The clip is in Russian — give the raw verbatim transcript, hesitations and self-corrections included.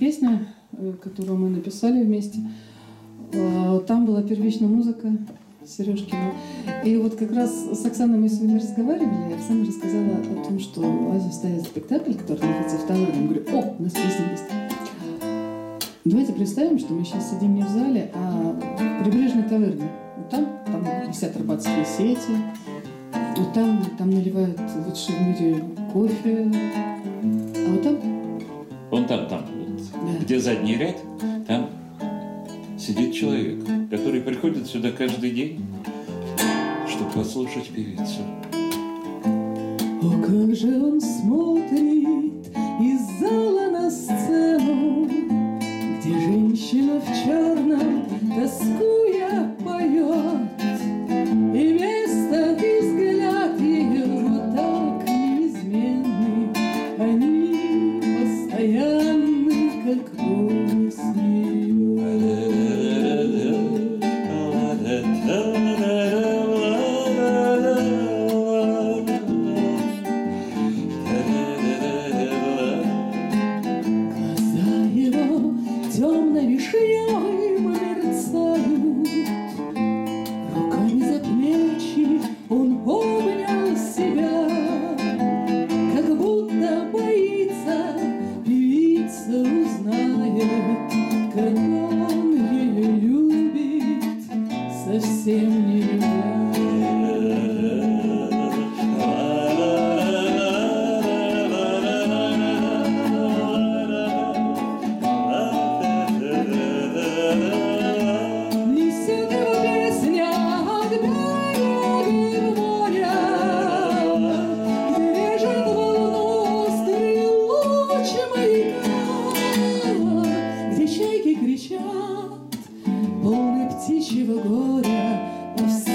песня, которую мы написали вместе. Там была первичная музыка Сережкина. И вот как раз с Оксаной мы сегодня разговаривали, и Оксана рассказала о том, что в Азии ставит спектакль, который находится в Таверне. Я говорю: о, у нас песня есть. Давайте представим, что мы сейчас сидим не в зале, а в прибрежной таверне. Вот там, там висят рыбацкие сети, вот там, там наливают лучший в мире кофе, а вот там... Вон там, там, да. Где задний ряд, там сидит человек, который приходит сюда каждый день, чтобы послушать певицу. О, как же он смотрит из зала на сцену, где женщина в черном, тоскуя, поет, и вместо и взгляд ее вот так неизменный, они постоянны, как голос ее. Глаза его темно-вишневым мерцают, руками за плечи он обнял себя, как будто боится, певица узнает, как он ее любит, совсем не любя. Несет его песня от берега в море, где режет волну острый луч маяка, где чайки кричат, полны птичьего горя,